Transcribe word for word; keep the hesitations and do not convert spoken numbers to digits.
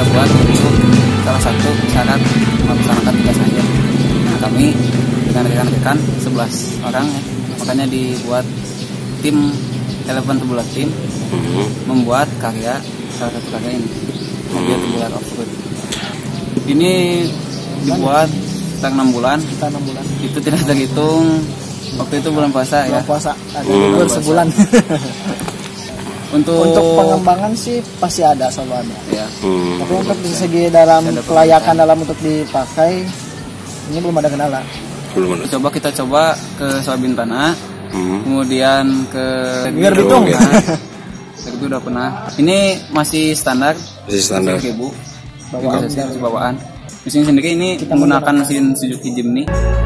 buat untuk salah satu syarat melaksanakan tugas akhir. Nah, kami dengan rekan-rekan sebelas orang ya, makanya dibuat tim Eleven Tubular Team hmm. membuat karya salah satu karya ini, karya Tubular Off-Road. Ini dibuat sekitar enam bulan. Kita enam bulan. Itu tidak terhitung waktu itu bulan puasa ya. Bulan puasa ada libur hmm. sebulan. Untuk untuk pengembangan sih pasti ada selalu ada. Ya. Hmm. Tapi untuk dari segi dalam kelayakan dalam untuk dipakai ini belum ada kendala. Belum ada. Coba kita coba ke Sawabintana, hmm. kemudian ke Biar Bitung. Ya. Itu udah pernah. Ini masih standar. Masih standar. Ribu bawaan. Bawaan. Mesin sendiri ini kita menggunakan mesin Suzuki Jimny.